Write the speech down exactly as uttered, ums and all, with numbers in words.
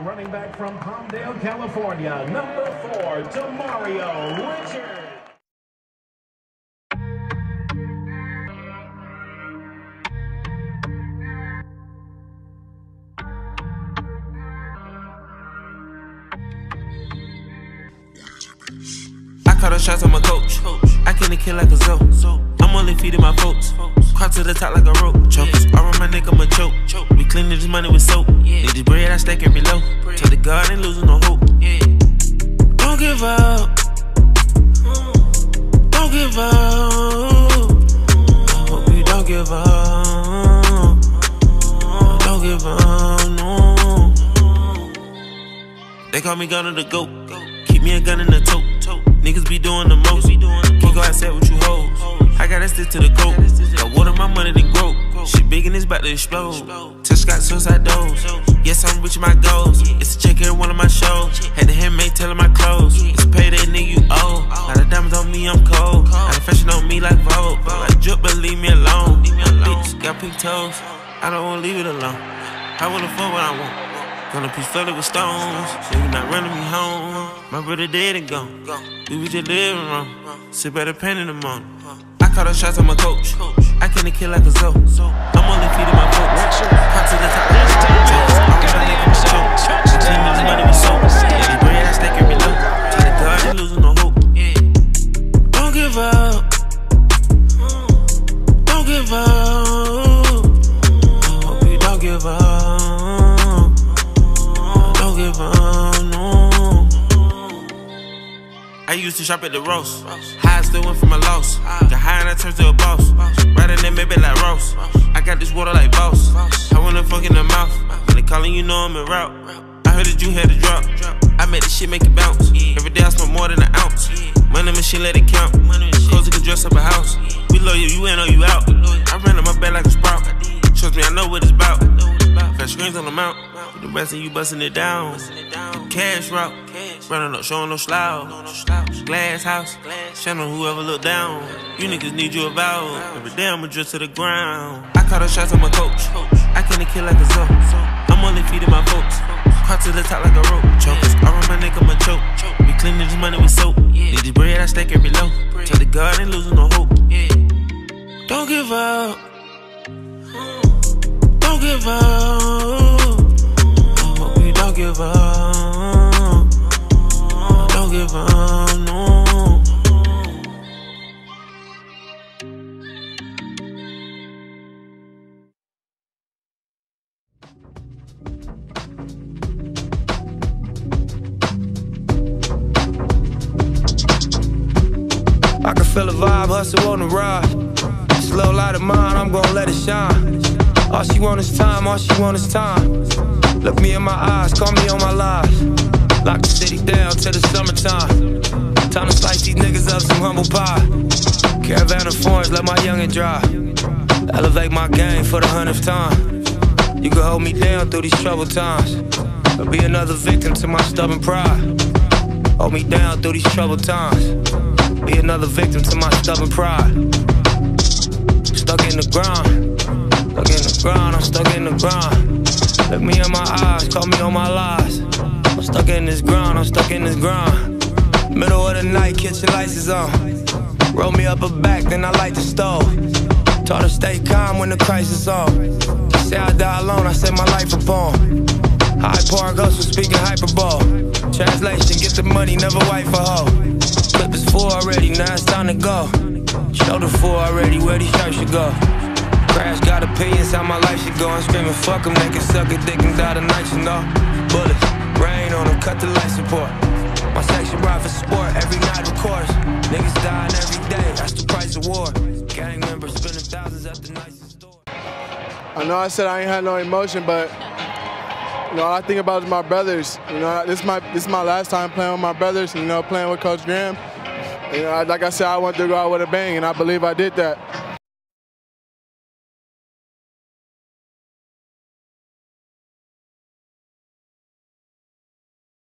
Now running back from Palmdale, California, number four, Demario Richard. I call the shots on my coach. I can't kill like a zoo. I'm only feeding my folks. Caught to the top like a rope. Chokes. All on my neck, I'ma choke. We cleaning this money with soap. Need this bread, I stack every low. Tell the God ain't losing no hope. Don't give up. Don't give up. I hope you don't give up. Don't give up, no. They call me gun of the goat. Keep me a gun in the tote. Niggas be doing the most. Can't go outside with you hoes. I gotta stick to the coat. Got water my money then grow. Shit big and it's about to explode. Touch got suicide dose. Yes, I'm reaching my goals. It's a check every one of my shows. Had the handmaid telling my clothes. It's a payday, nigga, you owe. Lot of diamonds on me, I'm cold. Lot of fashion on me like Vogue. I drip, but leave me alone. Bitch, got pink toes. I don't wanna leave it alone. I wanna fuck what I want. Gonna piece flooded with stones, so you not running me home. My brother dead and gone, we was just living wrong. Sit by the pen in the morning. I call the shots on my coach. I can't kill like a zoo. I'm only feeding my folks. Caught to the top like a rope. I'm trying to make them choke. The team is money with soap. This bread I stack every low. Tell the God ain't losing no hope. Don't give up. Don't give up. I hope you don't give up. No. I used to shop at the roast. High I still went for my loss. Got high and I turned to a boss. Riding that maybe like Ross. I got this water like boss. I wanna fuck in the mouth. When they calling, you know I'm en route. I heard that you had a drop. I made this shit make it bounce. Every day I smoke more than an ounce. Money machine let it count. Clothes you can dress up a house. We love you, you in or you out. I ran on my bed like a sprout. Trust me, I know what it's about. Got screens on the mount. The rest of you busting it down. The cash route. Running up, showing no slouch. Glass house. Shining on whoever look down. You niggas need you a vowel. Every day I'ma drip to the ground. I call the shots on my coach. I can't kill like a zoo. I'm only feeding my folks. Caught to the top like a rope. Chokes. All on my neck, I'ma choke. We cleaning this money with soap. Need this bread, I stack every low. Tell the God ain't losing no hope. Don't give up. Don't give up. I hope you don't give up. Don't give up, no. I can feel a vibe, hustle on the ride. Slow light of mine, I'm gon' let it shine. All she want is time, all she want is time. Look me in my eyes, call me on my lies. Lock the city down till the summertime. Time to slice these niggas up some humble pie. Caravan of foreigns, let my youngin' drive. Elevate my game for the hundredth time. You can hold me down through these troubled times, or be another victim to my stubborn pride. Hold me down through these troubled times, be another victim to my stubborn pride. Stuck in the grind, stuck in the grind, I'm stuck in the grind. Look me in my eyes, call me on my lies. I'm stuck in this grind, I'm stuck in this grind. Middle of the night, kitchen lights is on. Roll me up a back, then I light the stove. Taught her stay calm when the crisis on. She say I die alone, I set my life upon. High Park hustle, speaking hyperbole. Translation, get the money, never wife a hoe. Clip is full already, now it's time to go. Shoulder full already, where these stripes should go. Crash got opinions, how my life should go. I'm screaming, fuck them, they can suck a dick and die tonight, you know. Bullets, rain on them, cut the life support. My section ride for sport, every night of course. Niggas dying every day, that's the price of war. Gang members spending thousands at the nicest store. I know I said I ain't had no emotion, but you know, all I think about is my brothers. You know, this is my this is my last time playing with my brothers. You know, playing with Coach Graham. You know, like I said, I wanted to go out with a bang, and I believe I did that.